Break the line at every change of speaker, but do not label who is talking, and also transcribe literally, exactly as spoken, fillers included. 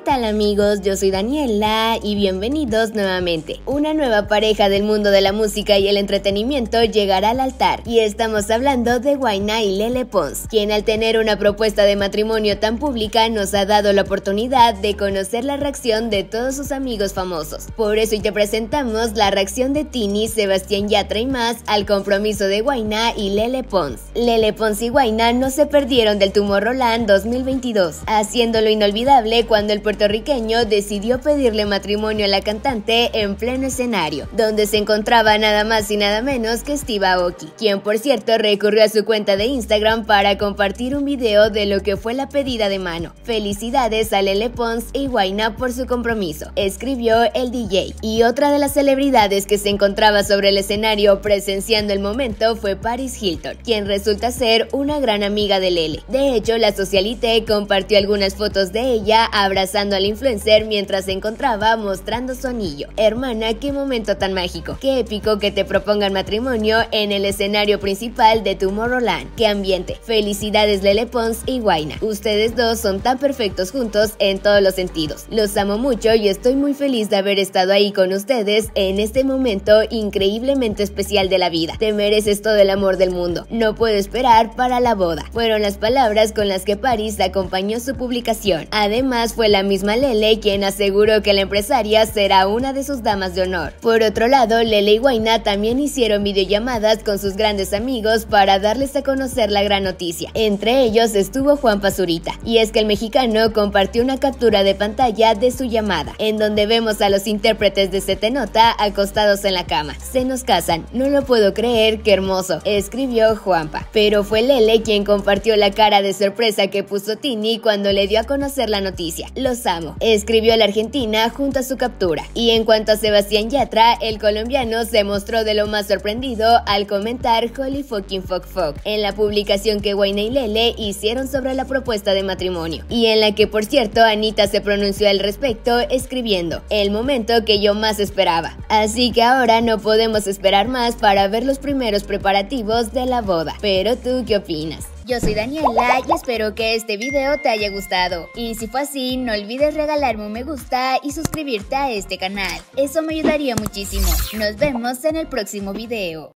tal amigos? Yo soy Daniela y bienvenidos nuevamente. Una nueva pareja del mundo de la música y el entretenimiento llegará al altar y estamos hablando de Huayna y Lele Pons, quien al tener una propuesta de matrimonio tan pública nos ha dado la oportunidad de conocer la reacción de todos sus amigos famosos. Por eso hoy te presentamos la reacción de Tini, Sebastián Yatra y más al compromiso de Huayna y Lele Pons. Lele Pons y Huayna no se perdieron del Tomorrowland dos mil veintidós, haciéndolo inolvidable cuando el puertorriqueño decidió pedirle matrimonio a la cantante en pleno escenario, donde se encontraba nada más y nada menos que Steve Aoki, quien por cierto recurrió a su cuenta de Instagram para compartir un video de lo que fue la pedida de mano. Felicidades a Lele Pons y Huayna por su compromiso, escribió el D J. Y otra de las celebridades que se encontraba sobre el escenario presenciando el momento fue Paris Hilton, quien resulta ser una gran amiga de Lele. De hecho, la socialité compartió algunas fotos de ella abrazando al influencer mientras se encontraba mostrando su anillo. Hermana, qué momento tan mágico, qué épico que te propongan matrimonio en el escenario principal de Tomorrowland. Qué ambiente. Felicidades Lele Pons y Huayna. Ustedes dos son tan perfectos juntos en todos los sentidos. Los amo mucho y estoy muy feliz de haber estado ahí con ustedes en este momento increíblemente especial de la vida. Te mereces todo el amor del mundo. No puedo esperar para la boda. Fueron las palabras con las que Paris acompañó su publicación. Además, fue la misma Lele quien aseguró que la empresaria será una de sus damas de honor. Por otro lado, Lele y Huayna también hicieron videollamadas con sus grandes amigos para darles a conocer la gran noticia. Entre ellos estuvo Juan Pazurita, y es que el mexicano compartió una captura de pantalla de su llamada, en donde vemos a los intérpretes de Se Te Nota acostados en la cama. Se nos casan, no lo puedo creer, qué hermoso, escribió Juanpa. Pero fue Lele quien compartió la cara de sorpresa que puso Tini cuando le dio a conocer la noticia. Los amo, escribió la argentina junto a su captura. Y en cuanto a Sebastián Yatra, el colombiano se mostró de lo más sorprendido al comentar Holy fucking fuck fuck en la publicación que Huayna y Lele hicieron sobre la propuesta de matrimonio, y en la que por cierto Anita se pronunció al respecto escribiendo: el momento que yo más esperaba. Así que ahora no podemos esperar más para ver los primeros preparativos de la boda. Pero ¿tú qué opinas? Yo soy Daniela y espero que este video te haya gustado. Y si fue así, no olvides regalarme un me gusta y suscribirte a este canal. Eso me ayudaría muchísimo. Nos vemos en el próximo video.